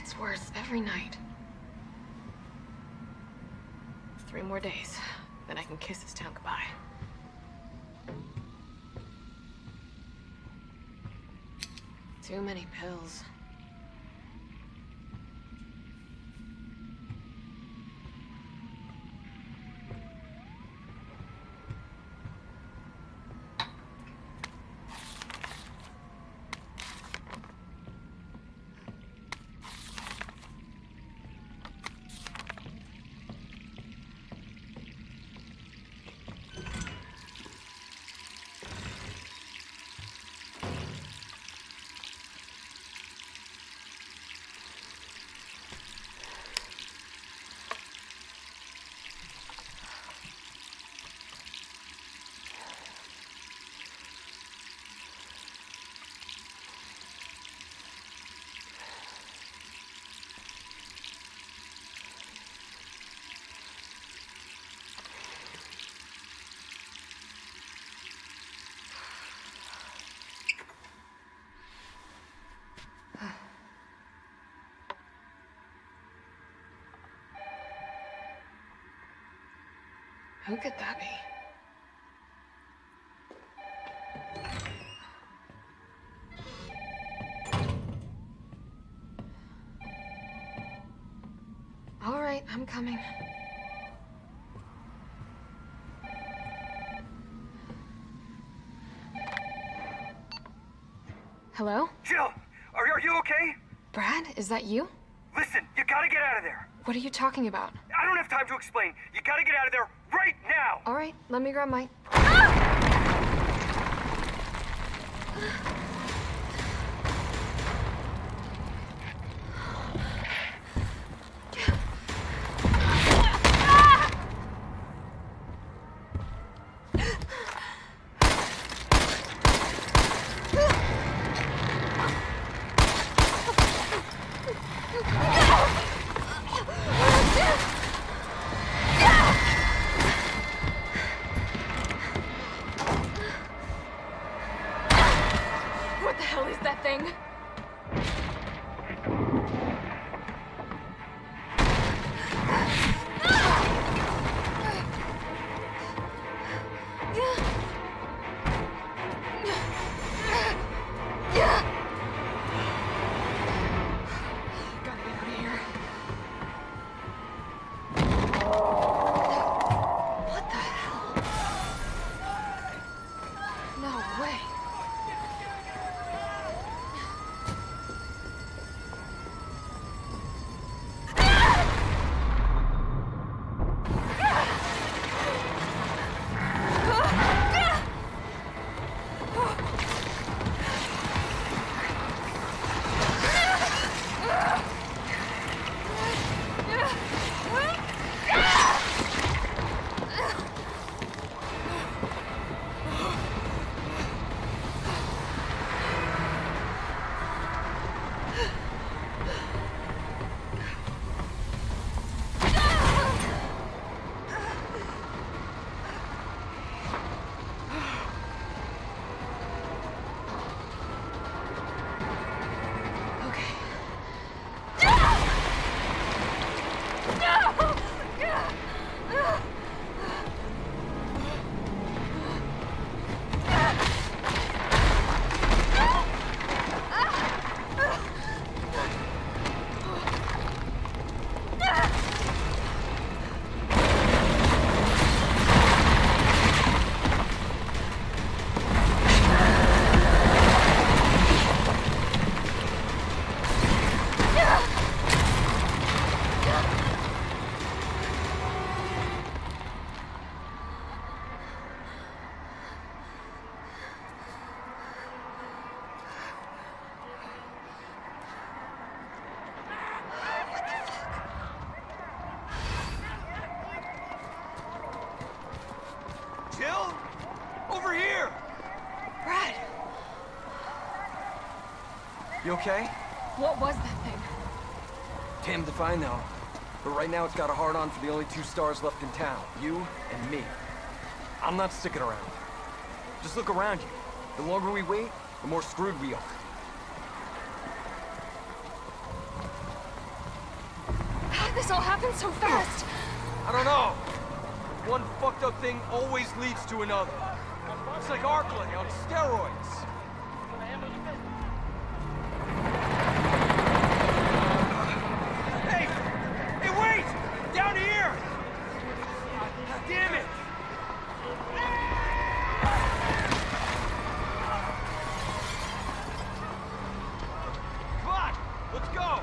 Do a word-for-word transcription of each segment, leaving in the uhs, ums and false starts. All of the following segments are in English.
gets worse every night. Three more days, then I can kiss this town goodbye. Too many pills. Who could that be? All right, I'm coming. Hello? Jill, are, are you okay? Brad, is that you? Listen, you gotta get out of there. What are you talking about? I don't have time to explain. You gotta get out of there right now. All right, let me grab my... What the hell is that thing? Jill? Over here! Brad! You okay? What was that thing? Damned if I know. But right now it's got a hard-on for the only two stars left in town. You and me. I'm not sticking around. Just look around you. The longer we wait, the more screwed we are. This all happened so fast. I don't know. One fucked up thing always leads to another. It's like Arclay on steroids. Hey! Hey, wait! Down here! Damn it! Come on! Let's go!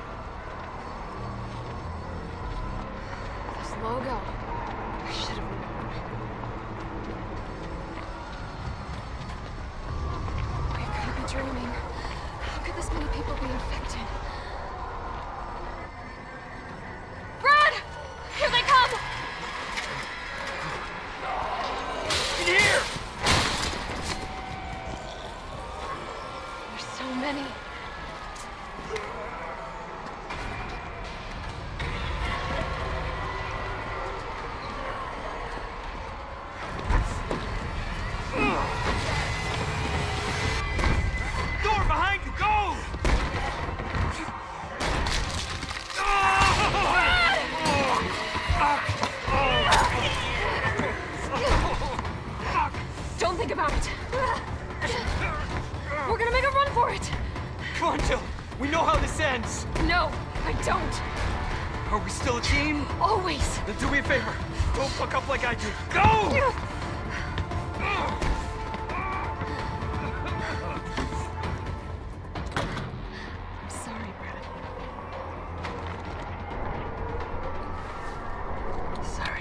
This logo. I should have remembered. We could be dreaming. How could this many people be infected? Brad! Here they come! In here! There's so many. Door behind you, go! Don't think about it. We're gonna make a run for it. Come on, Jill. We know how this ends. No, I don't. Are we still a team? Always. Then do me a favor. Don't fuck up like I do. Go! I'm sorry, Brad. Sorry.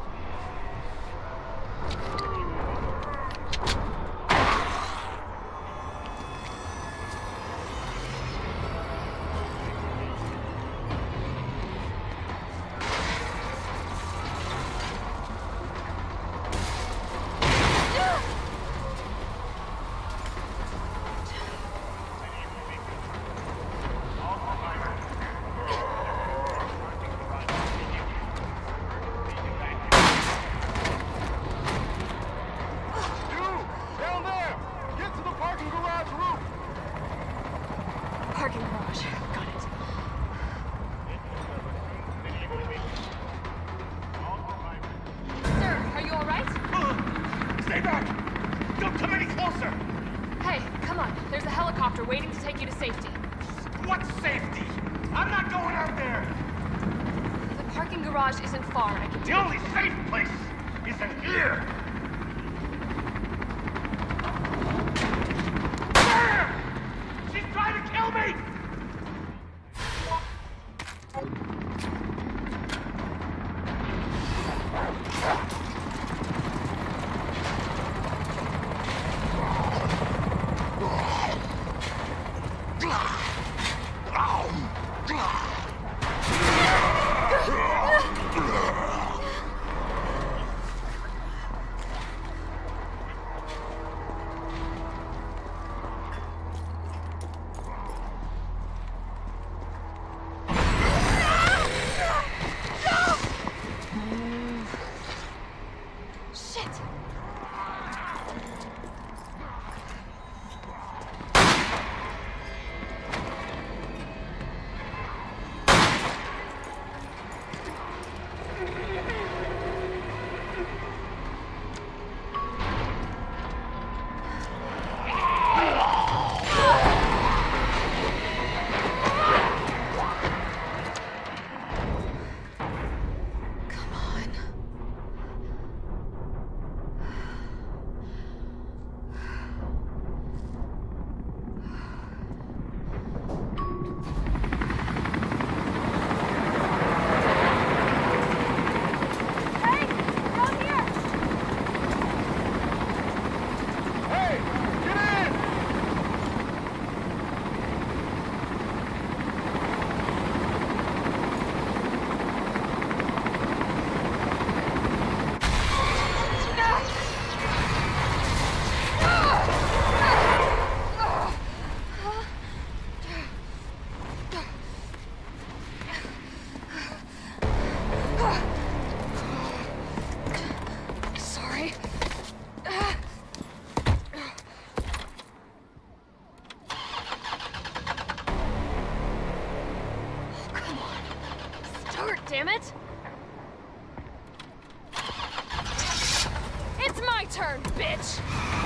Parking garage. Got it. Sir, are you all right? Stay back! Don't come any closer! Hey, come on. There's a helicopter waiting to take you to safety. What safety? I'm not going out there! The parking garage isn't far. I can The do only safe place is in here! There! She's trying to kill me! Shit! damn it! It's my turn, bitch!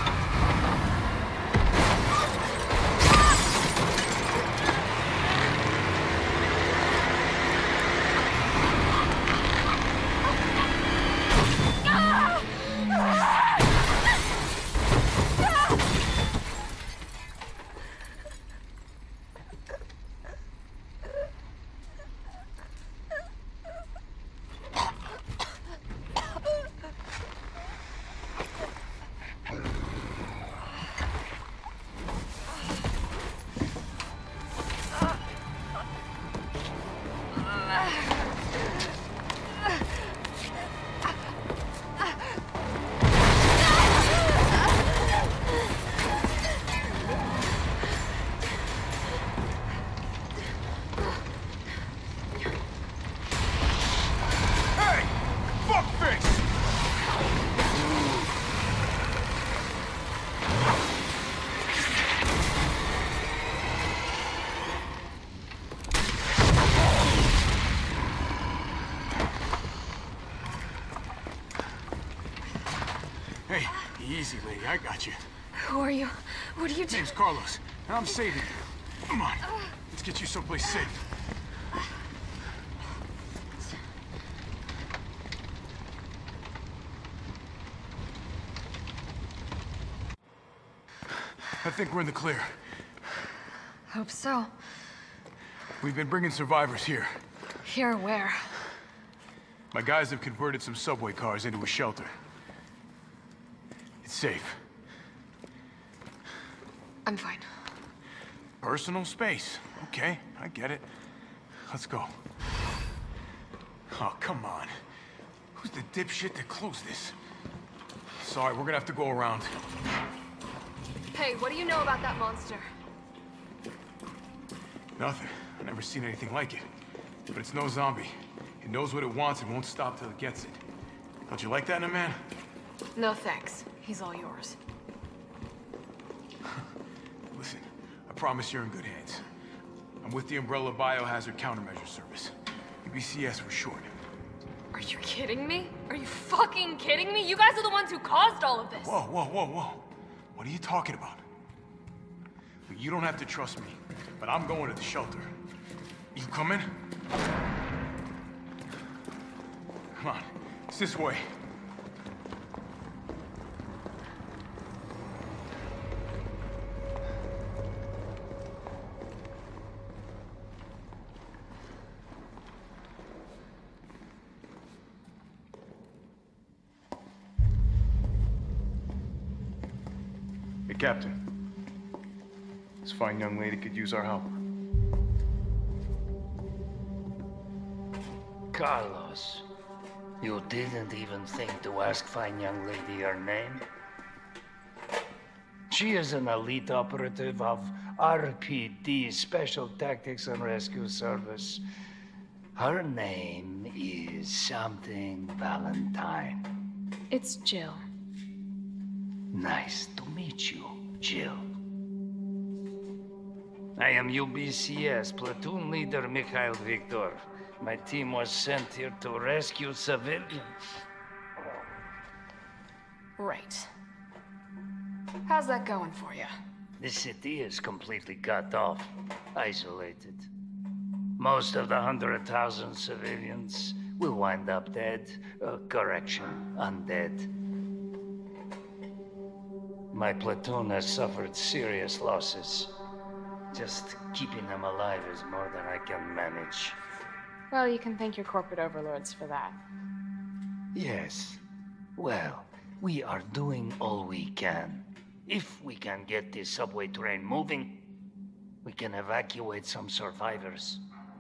Easy, lady. I got you. Who are you? What are you doing? Name's Carlos, and I'm saving you. Come on. Let's get you someplace safe. I think we're in the clear. Hope so. We've been bringing survivors here. Here where? My guys have converted some subway cars into a shelter. It's safe. I'm fine. Personal space. Okay, I get it. Let's go. Oh, come on. Who's the dipshit that closed this? Sorry, we're gonna have to go around. Hey, what do you know about that monster? Nothing. I've never seen anything like it. But it's no zombie. It knows what it wants and won't stop till it gets it. Don't you like that in a man? No thanks. He's all yours. Listen, I promise you're in good hands. I'm with the Umbrella Biohazard Countermeasure Service. U B C S for short. Are you kidding me? Are you fucking kidding me? You guys are the ones who caused all of this. Whoa, whoa, whoa, whoa. What are you talking about? Look, you don't have to trust me, but I'm going to the shelter. You coming? Come on, it's this way. Hey, Captain. This fine young lady could use our help. Carlos, you didn't even think to ask fine young lady her name? She is an elite operative of R P D, Special Tactics and Rescue Service. Her name is something Valentine. It's Jill. Nice to meet you, Jill. I am U B C S Platoon Leader Mikhail Victor. My team was sent here to rescue civilians. Right. How's that going for you? The city is completely cut off, isolated. Most of the hundred thousand civilians will wind up dead. Uh, correction, undead. My platoon has suffered serious losses. Just keeping them alive is more than I can manage. Well, you can thank your corporate overlords for that. Yes. Well, we are doing all we can. If we can get this subway train moving, we can evacuate some survivors.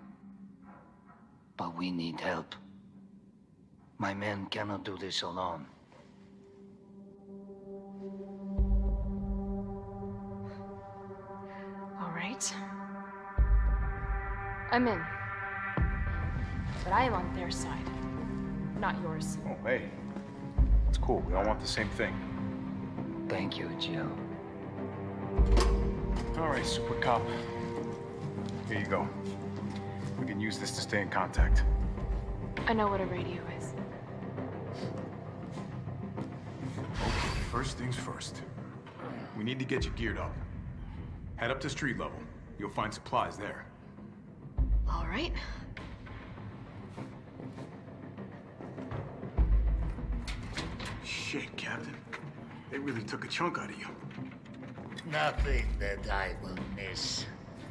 But we need help. My men cannot do this alone. All right. I'm in. But I am on their side, not yours. Oh, hey. It's cool. We all want the same thing. Thank you, Jill. All right, Super Cop. Here you go. We can use this to stay in contact. I know what a radio is. Okay, first things first. We need to get you geared up. Head up to street level. You'll find supplies there. All right. Shit, Captain. They really took a chunk out of you. Nothing that I will miss.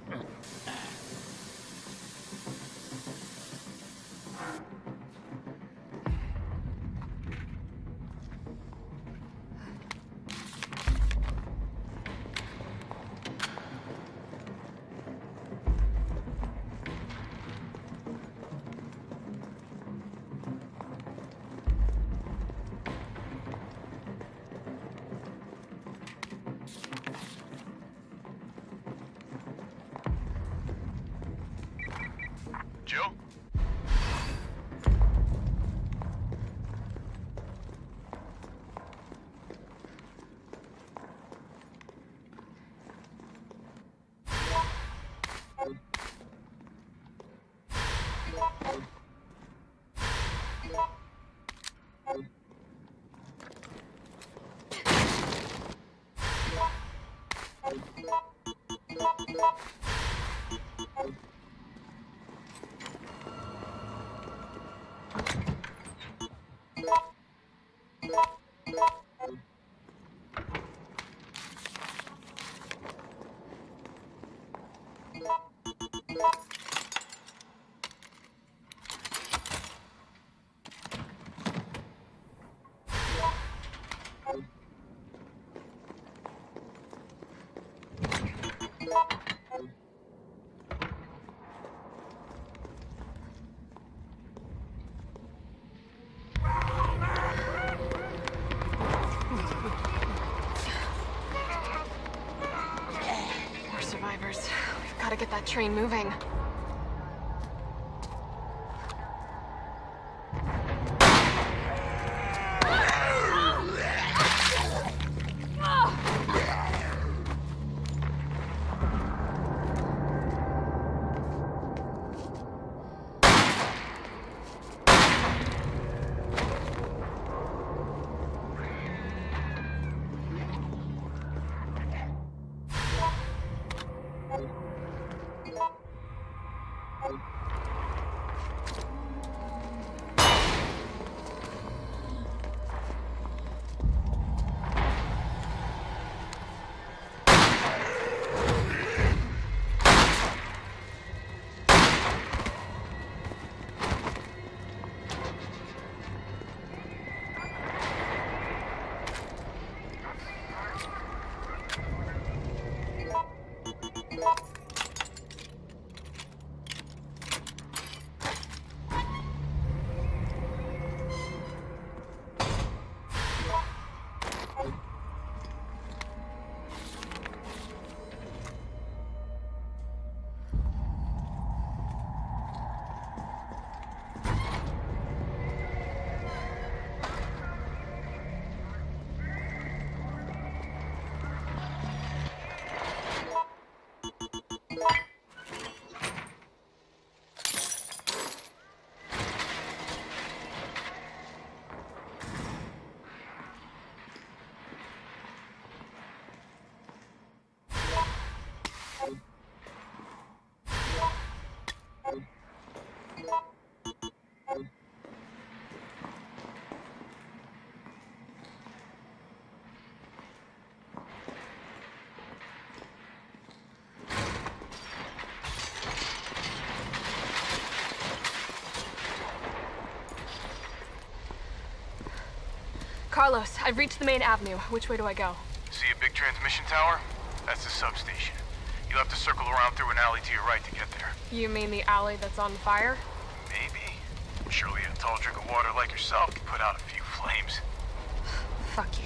Joe? More survivors. We've got to get that train moving. Carlos, I've reached the main avenue. Which way do I go? See a big transmission tower? That's the substation. You'll have to circle around through an alley to your right to get there. You mean the alley that's on fire? Maybe. Surely a tall drink of water like yourself can put out a few flames. Fuck you.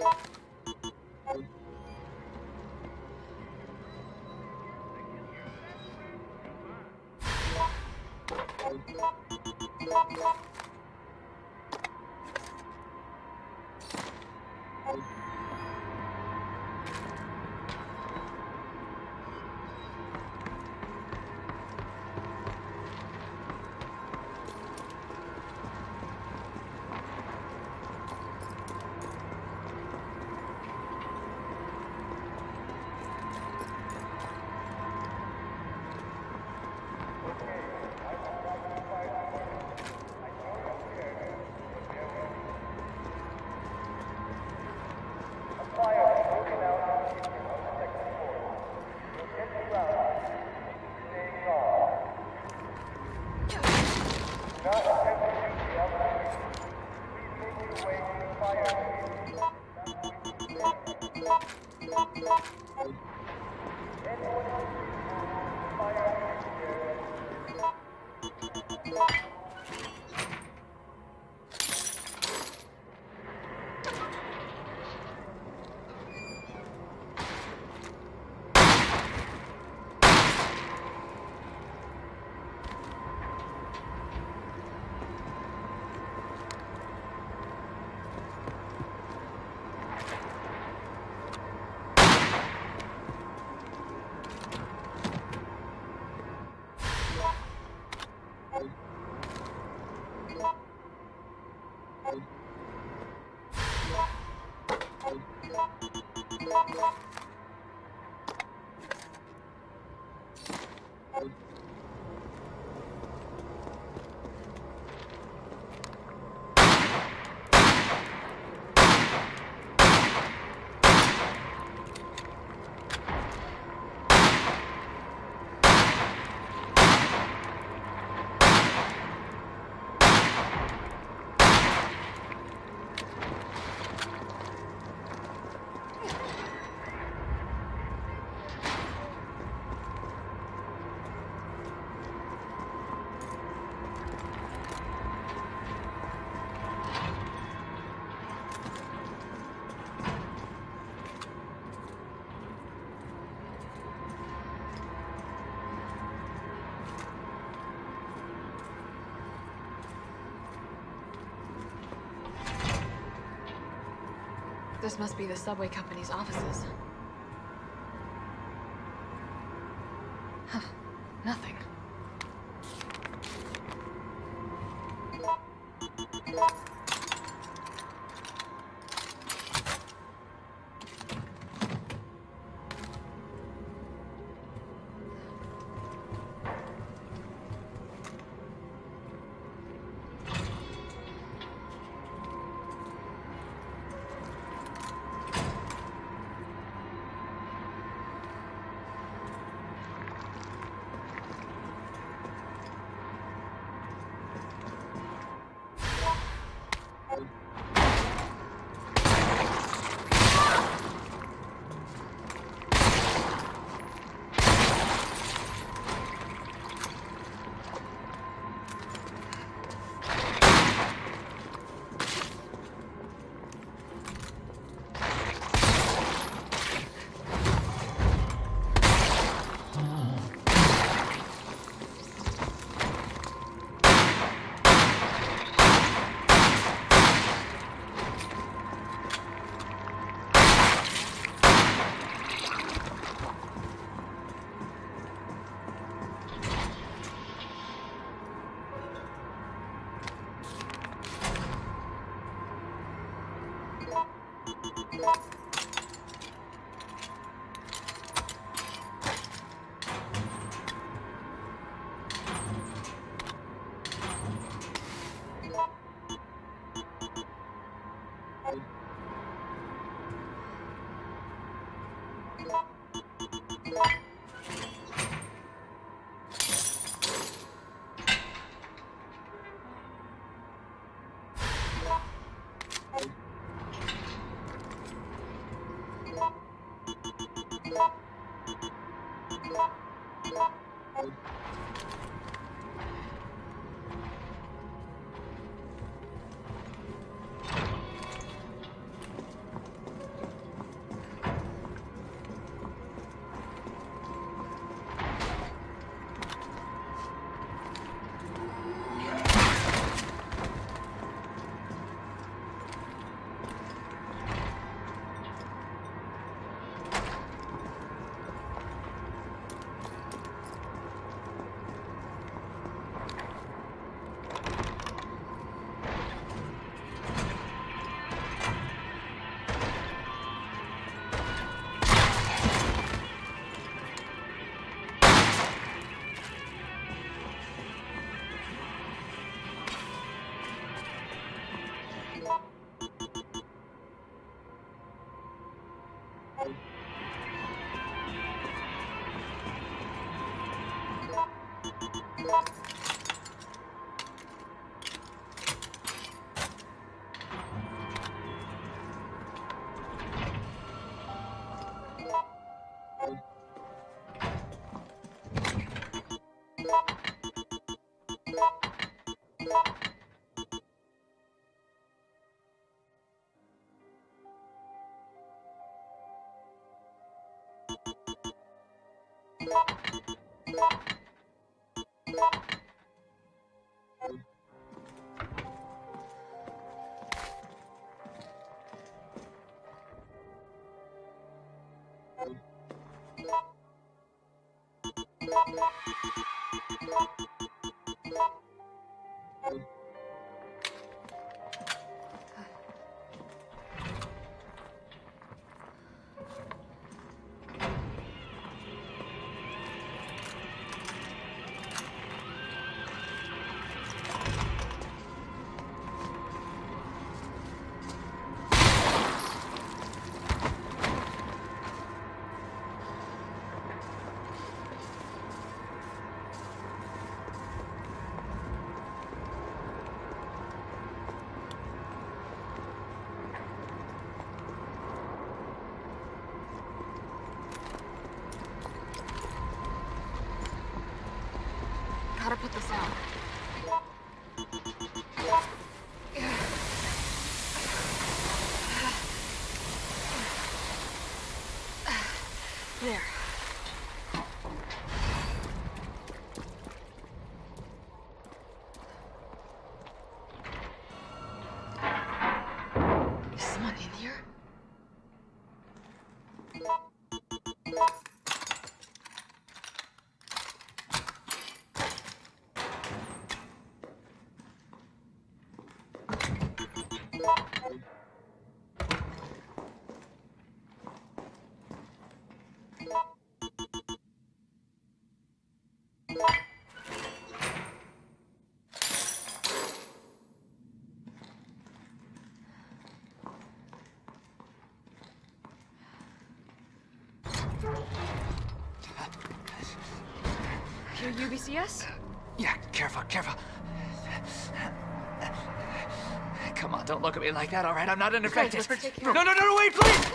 This must be the subway company's offices. Huh. Nothing. Gotta put this out. There. Is someone in here? Your U B C S? Yeah, careful, careful. Come on, don't look at me like that, all right? I'm not unaffected. Okay, let's take care No, no, no, no, wait, please!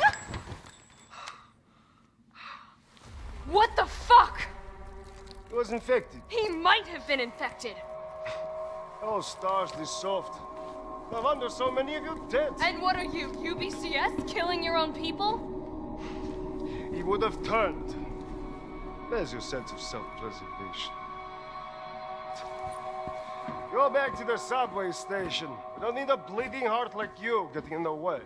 What the fuck? He was infected. He might have been infected. Oh, stars, this soft. No wonder so many of you dead. And what are you, U B C S? Killing your own people? He would have turned. There's your sense of self-preservation. Go back to the subway station. We don't need a bleeding heart like you getting in the way.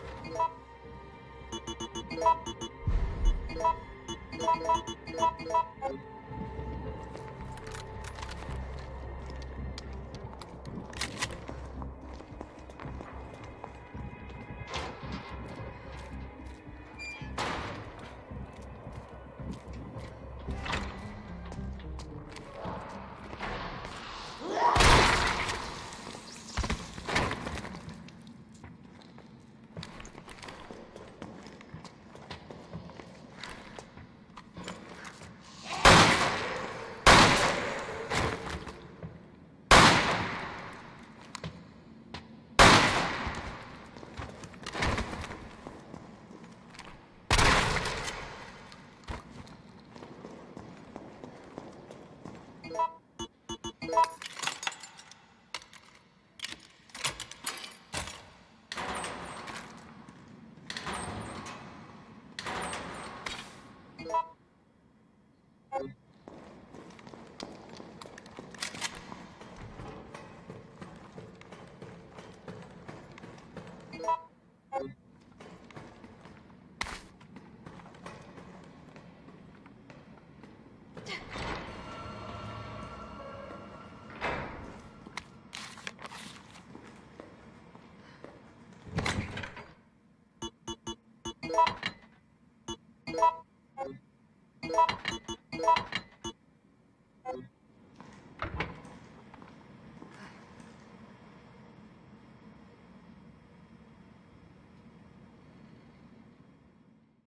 Thank you.